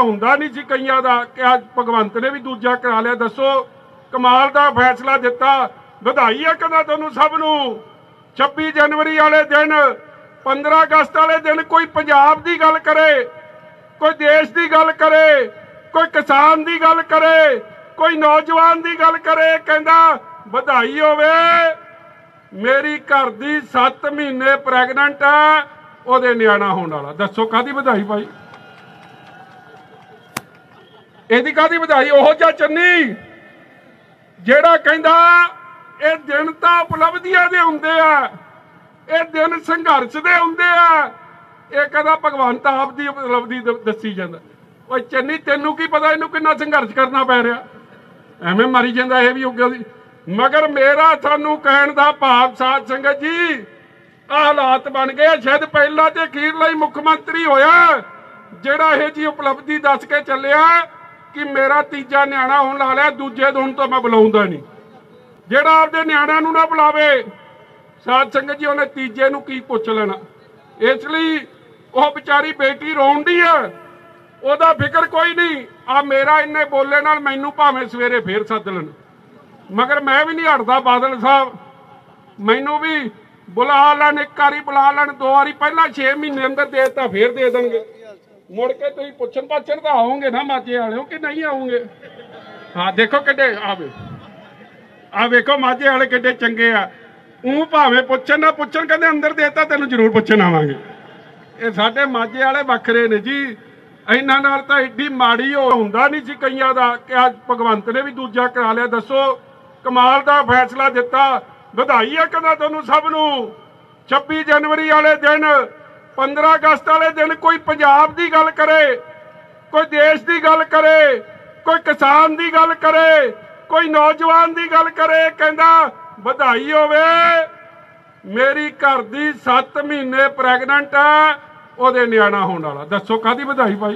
ਹੁੰਦਾ नहीं सी कईयां दा कि अज भगवंत ने भी दूजा करा लिया। दसो कमाल दा फैसला दिता। बधाई है कहना तुहानूं सब नूं। 26 जनवरी वाले दिन 15 अगस्त वाले दिन कोई पंजाब की गल करे, कोई देश की गल करे, कोई किसान की गल करे, कोई नौजवान की गल करे, कहंदा बधाई होवे मेरी घर दी 7 महीने प्रैगनेंट है, ओहदे न्याणा होने वाला। दसो काहदी बधाई भाई, ਇਹਦੀ ਕਾਹਦੀ ਵਧਾਈ। ਉਹ ਜਿਹਾ ਚੰਨੀ ਜਿਹੜਾ ਕਹਿੰਦਾ ਇਹ ਦਿਨ ਤਾਂ ਉਪਲਬਧੀਆਂ ਦੇ ਹੁੰਦੇ ਆ, ਇਹ ਦਿਨ ਸੰਘਰਸ਼ ਦੇ ਹੁੰਦੇ ਆ, ਇਹ ਕਹਿੰਦਾ ਭਗਵੰਤ ਆਪ ਦੀ ਉਪਲਬਧੀ ਦੱਸੀ ਜਾਂਦਾ। ਓਏ ਚੰਨੀ ਤੈਨੂੰ ਕੀ ਪਤਾ ਇਹਨੂੰ ਕਿੰਨਾ ਸੰਘਰਸ਼ ਕਰਨਾ ਪੈ ਰਿਹਾ, ਐਵੇਂ ਮਰੀ ਜਾਂਦਾ ਇਹ ਵੀ ਹੋ ਗਿਆ। ਮਗਰ ਮੇਰਾ ਤੁਹਾਨੂੰ ਕਹਿਣ ਦਾ ਭਾਵ ਸਾਧ ਸੰਗਤ ਜੀ ਆਹ ਹਾਲਾਤ ਬਣ ਗਏ। ਸ਼ਾਇਦ ਪਹਿਲਾ ਤੇ ਅਖੀਰਲਾ ਹੀ ਮੁੱਖ ਮੰਤਰੀ ਹੋਇਆ ਜਿਹੜਾ ਇਹ ਜੀ ਉਪਲਬਧੀ ਦੱਸ ਕੇ ਚੱਲਿਆ कि मेरा तीजा न्याणा होने ला लिया, दूजे दिन तो मैं बुलाऊंगा नहीं। जेड़ा आपदे न्याणा नूं ना बुलावे साध संगत जी उन्हें तीजे नूं की पुछ लेना। इसलिए वह बेचारी बेटी रोन दी है, ओहदा फिक्र कोई नहीं। आ मेरा इन्ने बोले नाल मैनू भावें सवेरे फिर सद लैण, मगर मैं भी नहीं हटदा। बादल साहब मैनू भी बुला लैण, एक बारी बुला लैण, 2 बारी पहला 6 महीने अंदर दे दिता फिर दे देंगे। मुड़ के तुम पुछन पाछन तो आओगे ना माझे वाले कि नहीं आओगे। हाँ देखो किड्डे आ वेखो माझे वाले किड्डे चंगे आ। ऊँ भावें पुछन ना पुछन कहते अंदर देता तेन जरूर पुछन आवांगे। ये साडे माझे वाले वखरे ने जी। इन्हां नाल तां एड्डी माड़ी हुंदा नहीं सी कईयां दा कि अज भगवंत ने भी दूजा करा लिया। दसो कमाल दा फैसला दिता। बधाई है कहना तुहानूं सब नूं। 26 जनवरी वाले दिन 15 अगस्त वाले दिन कोई पंजाब की गल करे, कोई देश की गल करे, कोई किसान की गल करे, कोई नौजवान की गल करे, कहंदा बधाई होवे मेरी घर दी 7 महीने प्रैगनेंट है, ओहदे न्याणा होने वाला। दसो काहदी बधाई भाई,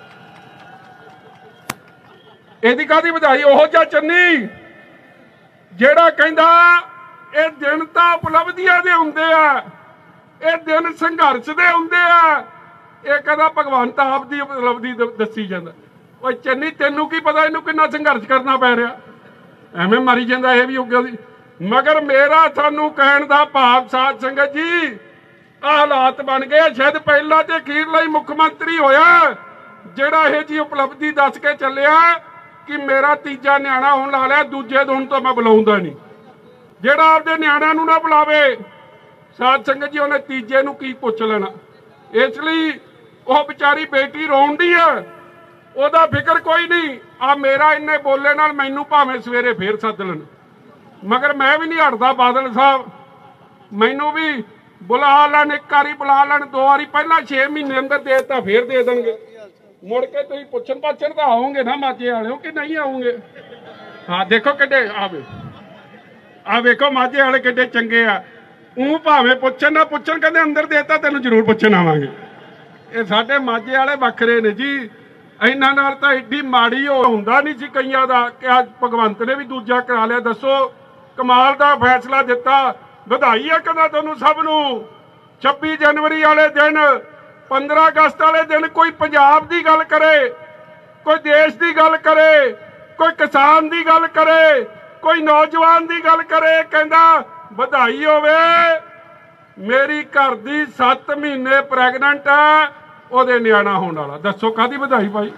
ਇਹਦੀ ਕਾਹਦੀ ਵਧਾਈ। ਉਹ ਜਿਹਾ ਚੰਨੀ ਜਿਹੜਾ ਕਹਿੰਦਾ ਇਹ ਦਿਨ ਤਾਂ ਉਪਲਬਧੀਆਂ ਦੇ ਹੁੰਦੇ ਆ, ਇਹ ਦਿਨ ਸੰਘਰਸ਼ ਦੇ ਹੁੰਦੇ ਆ, ਇਹ ਕਹਿੰਦਾ ਭਗਵੰਤ ਆਪ ਦੀ ਉਪਲਬਧੀ ਦੱਸੀ ਜਾਂਦਾ। ਓਏ ਚੰਨੀ ਤੈਨੂੰ ਕੀ ਪਤਾ ਇਹਨੂੰ ਕਿੰਨਾ ਸੰਘਰਸ਼ ਕਰਨਾ ਪੈ ਰਿਹਾ, ਐਵੇਂ ਮਰੀ ਜਾਂਦਾ ਇਹ ਵੀ ਹੋ ਗਿਆ। ਮਗਰ ਮੇਰਾ ਤੁਹਾਨੂੰ ਕਹਿਣ ਦਾ ਭਾਵ ਸਾਧ ਸੰਗਤ ਜੀ ਆਹ ਹਾਲਾਤ ਬਣ ਗਏ। ਸ਼ਾਇਦ ਪਹਿਲਾ ਤੇ ਅਖੀਰਲਾ ਹੀ ਮੁੱਖ ਮੰਤਰੀ ਹੋਇਆ ਜਿਹੜਾ ਇਹ ਜੀ ਉਪਲਬਧੀ ਦੱਸ ਕੇ ਚੱਲਿਆ कि मेरा तीजा न्याणा होने ला लिया, दूजे दिन तो मैं बुलाऊंगा नहीं। जेड़ा आपदे न्याणा नूं ना बुलावे साध संगत जी उन्हें तीजे नूं की पुछ लेना। इसलिए वह बेचारी बेटी रोन दी है, ओहदा फिक्र कोई नहीं। आ मेरा इन्ने बोले नाल मैनू भावें सवेरे फिर सद लैण, मगर मैं भी नहीं हटदा। बादल साहब मैनू भी बुला लैण, एक बारी बुला लैण, 2 बारी पहला 6 महीने अंदर दे दिता फिर दे देंगे। मुड़ के तुम पुछन पाछन तो आओगे ना माझे वाले कि नहीं आओगे। हाँ देखो किड्डे आ वेखो माझे वाले किड्डे चंगे आ। ऊँ भावें पुछन ना पुछन कहते अंदर देता तेन जरूर पुछन आवांगे। ये साडे माझे वाले वखरे ने जी। इन्हां नाल तां एड्डी माड़ी हुंदा नहीं सी कईयां दा कि अज भगवंत ने भी दूजा करा लिया। दसो कमाल दा फैसला दिता। बधाई है कहना तुहानूं सब नूं। 26 जनवरी वाले दिन 15 अगस्त वाले दिन कोई पंजाब की गल करे, कोई देश की गल करे, कोई किसान की गल करे, कोई नौजवान की गल करे, कहंदा बधाई होवे मेरी घर दी 7 महीने प्रैगनेंट है, ओहदे न्याणा होने वाला। दसो काहदी बधाई भाई,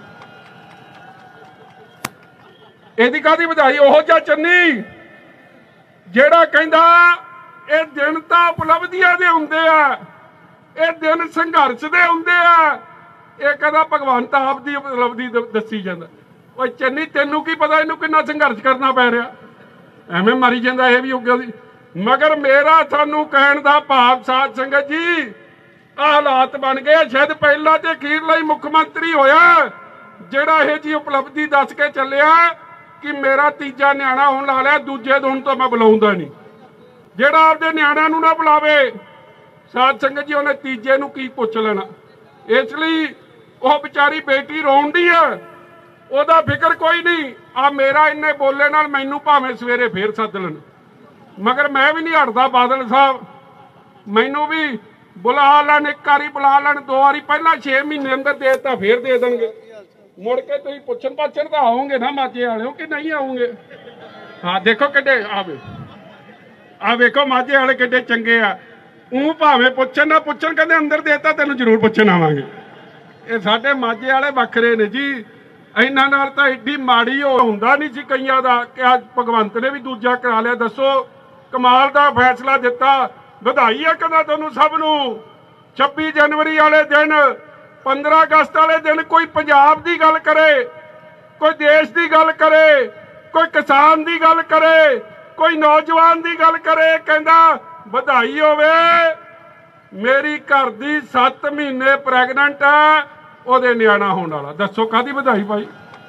ਇਹਦੀ ਕਾਹਦੀ ਵਧਾਈ। ਉਹ ਜਿਹਾ ਚੰਨੀ ਜਿਹੜਾ ਕਹਿੰਦਾ ਇਹ ਦਿਨ ਤਾਂ ਉਪਲਬਧੀਆਂ ਦੇ ਹੁੰਦੇ ਆ, ਇਹ ਦਿਨ ਸੰਘਰਸ਼ ਦੇ ਹੁੰਦੇ ਆ, ਇਹ ਕਹਿੰਦਾ ਭਗਵੰਤ ਆਪ ਦੀ ਉਪਲਬਧੀ ਦੱਸੀ ਜਾਂਦਾ। ਓਏ ਚੰਨੀ ਤੈਨੂੰ ਕੀ ਪਤਾ ਇਹਨੂੰ ਕਿੰਨਾ ਸੰਘਰਸ਼ ਕਰਨਾ ਪੈ ਰਿਹਾ, ਐਵੇਂ ਮਰੀ ਜਾਂਦਾ ਇਹ ਵੀ ਹੋ ਗਿਆ। ਮਗਰ ਮੇਰਾ ਤੁਹਾਨੂੰ ਕਹਿਣ ਦਾ ਭਾਵ ਸਾਧ ਸੰਗਤ ਜੀ ਆਹ ਹਾਲਾਤ ਬਣ ਗਏ। ਸ਼ਾਇਦ ਪਹਿਲਾ ਤੇ ਅਖੀਰਲਾ ਹੀ ਮੁੱਖ ਮੰਤਰੀ ਹੋਇਆ ਜਿਹੜਾ ਇਹ ਜੀ ਉਪਲਬਧੀ ਦੱਸ ਕੇ ਚੱਲਿਆ ਕਿ ਮੇਰਾ ਤੀਜਾ ਨਿਆਣਾ ਹੋਣ ਲਾ ਲਿਆ, ਦੂਜੇ ਦਿਨ ਤੋਂ ਮੈਂ ਬੁਲਾਉਂਦਾ ਨਹੀਂ। ਜਿਹੜਾ ਆਪਦੇ ਨਿਆਣਿਆਂ ਨੂੰ ਨਾ ਬੁਲਾਵੇ साध संगत जी उन्हें तीजे नूं की पुछ लेना। इसलिए वह बेचारी बेटी रोन दी है, ओहदा फिक्र कोई नहीं। आ मेरा इन्ने बोले नाल मैनू भावें सवेरे फिर सद लैण, मगर मैं भी नहीं हटदा। बादल साहब मैनू भी बुला लैण, एक बारी बुला लैण, 2 बारी पहला 6 महीने अंदर दे दिता फिर दे देंगे। ਮੁੜ ਕੇ ਤੁਸੀਂ ਪੁੱਛਣ ਪਾਛਣ ਤਾਂ ਆਓਗੇ ਨਾ ਮਾਝੇ ਵਾਲਿਓ ਕਿ ਨਹੀਂ ਆਓਗੇ। ਹਾਂ ਦੇਖੋ ਕਿੱਡੇ ਆ ਵੇਖੋ ਮਾਝੇ ਵਾਲੇ ਕਿੱਡੇ ਚੰਗੇ ਆ। ਉਹ ਭਾਵੇਂ ਪੁੱਛਣ ਨਾ ਪੁੱਛਣ, ਕਹਿੰਦੇ ਅੰਦਰ ਦੇਤਾ ਤੈਨੂੰ ਜ਼ਰੂਰ ਪੁੱਛਣ ਆਵਾਂਗੇ। ਇਹ ਸਾਡੇ ਮਾਝੇ ਵਾਲੇ ਵੱਖਰੇ ਨੇ ਜੀ। ਇਹਨਾਂ ਨਾਲ ਤਾਂ ਏਡੀ ਮਾੜੀ ਹੁੰਦਾ ਨਹੀਂ ਸੀ ਕਈਆਂ ਦਾ ਕਿ ਅੱਜ ਭਗਵੰਤ ਨੇ ਵੀ ਦੂਜਾ ਕਰਾ ਲਿਆ। ਦੱਸੋ ਕਮਾਲ ਦਾ ਫੈਸਲਾ ਦਿੱਤਾ। ਵਧਾਈ ਹੈ ਕਹਿੰਦਾ ਤੁਹਾਨੂੰ ਸਭ ਨੂੰ। 26 ਜਨਵਰੀ ਵਾਲੇ ਦਿਨ, 15 ਅਗਸਤ ਵਾਲੇ ਦਿਨ ਕੋਈ ਪੰਜਾਬ ਦੀ ਗੱਲ ਕਰੇ, ਕੋਈ ਦੇਸ਼ ਦੀ ਗੱਲ ਕਰੇ, ਕੋਈ ਕਿਸਾਨ ਦੀ ਗੱਲ ਕਰੇ, ਕੋਈ ਨੌਜਵਾਨ ਦੀ ਗੱਲ ਕਰੇ, ਕਹਿੰਦਾ ਵਧਾਈ ਹੋਵੇ ਮੇਰੀ ਘਰ ਦੀ 7 ਮਹੀਨੇ ਪ੍ਰੈਗਨੈਂਟ ਹੈ, ਉਹਦੇ ਨਿਆਣਾ ਹੋਣ ਵਾਲਾ। ਦੱਸੋ ਕਾਹਦੀ ਵਧਾਈ ਭਾਈ?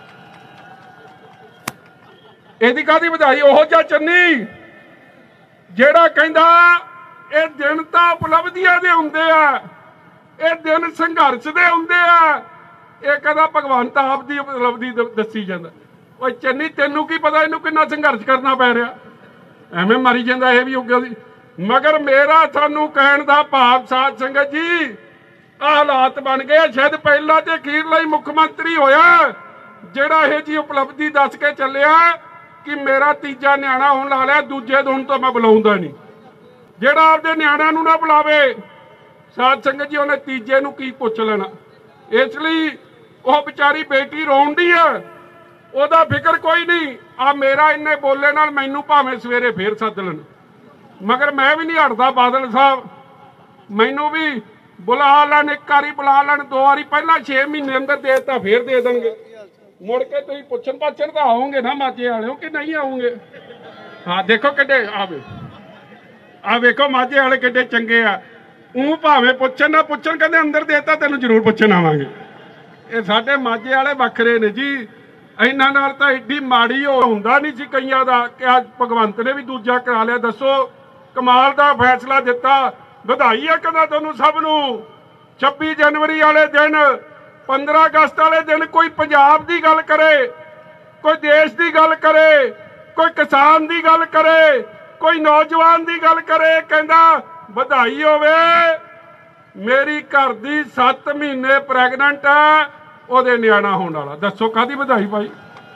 ਇਹਦੀ ਕਾਹਦੀ ਵਧਾਈ? ਉਹ ਜਿਹਾ ਚੰਨੀ ਜਿਹੜਾ ਕਹਿੰਦਾ ਇਹ ਦਿਨ ਤਾਂ ਉਪਲਬਧੀਆਂ ਦੇ ਹੁੰਦੇ ਆ, ਇਹ ਦਿਨ ਸੰਘਰਸ਼ ਦੇ ਹੁੰਦੇ ਆ। ਇਹ ਕਹਿੰਦਾ ਭਗਵੰਤ ਆਪ ਦੀ ਉਪਲਬਧੀ ਦੱਸੀ ਜਾਂਦਾ। ਓਏ ਚੰਨੀ ਤੈਨੂੰ ਕੀ ਪਤਾ ਇਹਨੂੰ ਕਿੰਨਾ ਸੰਘਰਸ਼ ਕਰਨਾ ਪੈ ਰਿਹਾ? ਐਵੇਂ ਮਰੀ ਜਾਂਦਾ ਇਹ ਵੀ ਹੋ ਗਿਆ ਸੀ। ਮਗਰ ਮੇਰਾ ਤੁਹਾਨੂੰ ਕਹਿਣ ਦਾ ਭਾਵ ਸਾਧ ਸੰਗਤ ਜੀ, ਆਹ ਹਾਲਾਤ ਬਣ ਗਏ। ਸ਼ਾਇਦ ਪਹਿਲਾ ਤੇ ਅਖੀਰਲਾ ਹੀ ਮੁੱਖ ਮੰਤਰੀ ਹੋਇਆ ਜਿਹੜਾ ਇਹ ਜੀ ਉਪਲਬਧੀ ਦੱਸ ਕੇ ਚੱਲਿਆ ਕਿ ਮੇਰਾ ਤੀਜਾ ਨਿਆਣਾ ਹੋਣ ਲਾ ਲਿਆ, ਦੂਜੇ ਦਿਨ ਤੋਂ ਮੈਂ ਬੁਲਾਉਂਦਾ ਨਹੀਂ। ਜਿਹੜਾ ਆਪਦੇ ਨਿਆਣਿਆਂ ਨੂੰ ਨਾ ਬੁਲਾਵੇ ਸਾਧ ਸੰਗਤ ਜੀ, ਉਹਨੇ ਤੀਜੇ ਨੂੰ ਕੀ ਪੁੱਛ ਲੈਣਾ। ਇਸ ਲਈ ਉਹ ਵਿਚਾਰੀ ਬੇਟੀ ਰੋਂਦੀ ਆ, ਉਹਦਾ ਫਿਕਰ ਕੋਈ ਨਹੀਂ। ਆ ਮੇਰਾ ਇੰਨੇ ਬੋਲੇ ਨਾਲ ਮੈਨੂੰ ਭਾਵੇਂ ਸਵੇਰੇ ਫੇਰ ਸੱਦ ਲੈਣ, ਮਗਰ ਮੈਂ ਵੀ ਨਹੀਂ ਹਟਦਾ। ਬਾਦਲ ਸਾਹਿਬ ਮੈਨੂੰ ਵੀ ਬੁਲਾ ਲੈਣ, ਇੱਕ ਵਾਰੀ ਬੁਲਾ ਲੈਣ, 2 ਵਾਰੀ, ਪਹਿਲਾਂ 6 ਮਹੀਨੇ ਅੰਦਰ ਦੇ ਦਿੱਤਾ, ਫੇਰ ਦੇ ਦੇਣਗੇ। ਮੁੜ ਕੇ ਤੁਸੀਂ ਪੁੱਛਣ ਪਾਛਣ ਤਾਂ ਆਓਗੇ ਨਾ ਮਾਝੇ ਵਾਲਿਓ ਕਿ ਨਹੀਂ ਆਓਗੇ। ਹਾਂ ਦੇਖੋ ਕਿੱਡੇ ਆ ਵੇਖੋ ਮਾਝੇ ਵਾਲੇ ਕਿੱਡੇ ਚੰਗੇ ਆ। ਉਹ ਭਾਵੇਂ ਪੁੱਛਣ ਨਾ ਪੁੱਛਣ, ਕਹਿੰਦੇ ਅੰਦਰ ਦੇਤਾ ਤੈਨੂੰ ਜ਼ਰੂਰ ਪੁੱਛਣ ਆਵਾਂਗੇ। ਇਹ ਸਾਡੇ ਮਾਝੇ ਵਾਲੇ ਵੱਖਰੇ ਨੇ ਜੀ। ਇਹਨਾਂ ਨਾਲ ਤਾਂ ਏਡੀ ਮਾੜੀ ਹੁੰਦਾ ਨਹੀਂ ਸੀ ਕਈਆਂ ਦਾ ਕਿ ਅੱਜ ਭਗਵੰਤ ਨੇ ਵੀ ਦੂਜਾ ਕਰਾ ਲਿਆ। ਦੱਸੋ ਕਮਾਲ ਦਾ ਫੈਸਲਾ ਦਿੱਤਾ। ਵਧਾਈ ਹੈ ਕਹਿੰਦਾ ਤੁਹਾਨੂੰ ਸਭ ਨੂੰ। 26 ਜਨਵਰੀ ਵਾਲੇ ਦਿਨ, 15 ਅਗਸਤ ਵਾਲੇ ਦਿਨ ਕੋਈ ਪੰਜਾਬ ਦੀ ਗੱਲ ਕਰੇ, ਕੋਈ ਦੇਸ਼ ਦੀ ਗੱਲ ਕਰੇ, ਕੋਈ ਕਿਸਾਨ ਦੀ ਗੱਲ ਕਰੇ, ਕੋਈ ਨੌਜਵਾਨ ਦੀ ਗੱਲ ਕਰੇ, ਕਹਿੰਦਾ ਵਧਾਈ ਹੋਵੇ ਮੇਰੀ ਘਰ ਦੀ 7 ਮਹੀਨੇ ਪ੍ਰੈਗਨੈਂਟ ਹੈ, ਉਹਦੇ ਨਿਆਣਾ ਹੋਣ ਵਾਲਾ। ਦੱਸੋ ਕਾਹਦੀ ਵਧਾਈ ਭਾਈ?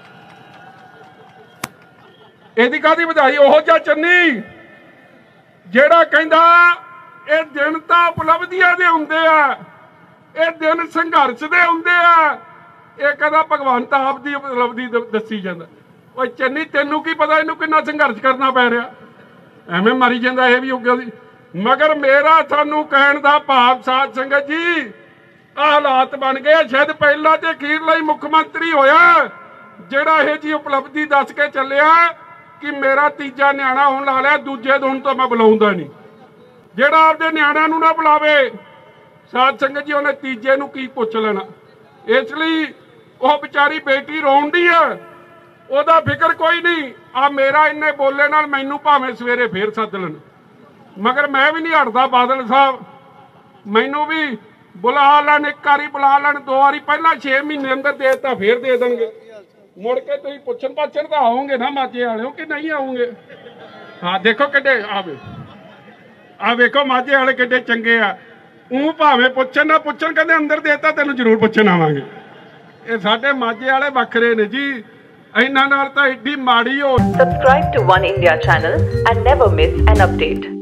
ਇਹਦੀ ਕਾਹਦੀ ਵਧਾਈ? ਉਹ ਜਿਹਾ ਚੰਨੀ ਜਿਹੜਾ ਕਹਿੰਦਾ ਇਹ ਦਿਨ ਤਾਂ ਉਪਲਬਧੀਆਂ ਦੇ ਹੁੰਦੇ ਆ, ਇਹ ਦਿਨ ਸੰਘਰਸ਼ ਦੇ ਹੁੰਦੇ ਆ। ਇਹ ਕਹਿੰਦਾ ਭਗਵੰਤ ਆਪ ਦੀ ਉਪਲਬਧੀ ਦੱਸੀ ਜਾਂਦਾ। ਓਏ ਚੰਨੀ ਤੈਨੂੰ ਕੀ ਪਤਾ ਇਹਨੂੰ ਕਿੰਨਾ ਸੰਘਰਸ਼ ਕਰਨਾ ਪੈ ਰਿਹਾ? ਐਵੇਂ ਮਰੀ ਜਾਂਦਾ ਇਹ ਵੀ ਹੋ ਗਿਆ ਸੀ। ਮਗਰ ਮੇਰਾ ਤੁਹਾਨੂੰ ਕਹਿਣ ਦਾ ਭਾਵ ਸਾਧ ਸੰਗਤ ਜੀ, ਆਹ ਹਾਲਾਤ ਬਣ ਗਏ। ਸ਼ਾਇਦ ਪਹਿਲਾ ਤੇ ਅਖੀਰਲਾ ਹੀ ਮੁੱਖ ਮੰਤਰੀ ਹੋਇਆ ਜਿਹੜਾ ਇਹ ਜੀ ਉਪਲਬਧੀ ਦੱਸ ਕੇ ਚੱਲਿਆ ਕਿ ਮੇਰਾ ਤੀਜਾ ਨਿਆਣਾ ਹੋਣ ਲਾ ਲਿਆ, ਦੂਜੇ ਦਿਨ ਤੋਂ ਮੈਂ ਬੁਲਾਉਂਦਾ ਨਹੀਂ। ਜਿਹੜਾ ਆਪਦੇ ਨਿਆਣਿਆਂ ਨੂੰ ਨਾ ਬੁਲਾਵੇ ਸਾਧ ਸੰਗਤ ਜੀ, ਉਹਨੇ ਤੀਜੇ ਨੂੰ ਕੀ ਪੁੱਛ ਲੈਣਾ। ਇਸ ਲਈ ਉਹ ਵਿਚਾਰੀ ਬੇਟੀ ਰੋਂਦੀ ਆ, ਉਹਦਾ ਫਿਕਰ ਕੋਈ ਨਹੀਂ। ਆ ਮੇਰਾ ਇੰਨੇ ਬੋਲੇ ਨਾਲ ਮੈਨੂੰ ਭਾਵੇਂ ਸਵੇਰੇ ਫੇਰ ਸੱਦ ਲੈਣ, ਮਗਰ ਮੈਂ ਵੀ ਨਹੀਂ ਹਟਦਾ। ਬਾਦਲ ਸਾਹਿਬ ਮੈਨੂੰ ਵੀ ਬੁਲਾ ਲੈਣ, ਇੱਕ ਵਾਰੀ ਬੁਲਾ ਲੈਣ, 2 ਵਾਰੀ, ਪਹਿਲਾਂ 6 ਮਹੀਨੇ ਅੰਦਰ ਦੇ ਦਿੱਤਾ, ਫੇਰ ਦੇ ਦੇਣਗੇ। ਮੁੜ ਕੇ ਤੁਸੀਂ ਪੁੱਛਣ ਪਾਛਣ ਤਾਂ ਆਓਗੇ ਨਾ ਮਾਝੇ ਵਾਲਿਓ ਕਿ ਨਹੀਂ ਆਓਗੇ। ਹਾਂ ਦੇਖੋ ਕਿੱਡੇ ਆ ਵੇਖੋ ਮਾਝੇ ਵਾਲੇ ਕਿੱਡੇ ਚੰਗੇ ਆ। ਉਹ ਭਾਵੇਂ ਪੁੱਛਣ ਨਾ ਪੁੱਛਣ, ਕਹਿੰਦੇ ਅੰਦਰ ਦੇਤਾ ਤੈਨੂੰ ਜ਼ਰੂਰ ਪੁੱਛਣ ਆਵਾਂਗੇ। ਇਹ ਸਾਡੇ ਮਾਝੇ ਵਾਲੇ ਵੱਖਰੇ ਨੇ ਜੀ। ਇਹਨਾਂ ਨਾਲ ਤਾਂ ਏਡੀ ਮਾੜੀ Subscribe to One India channel and never miss an update.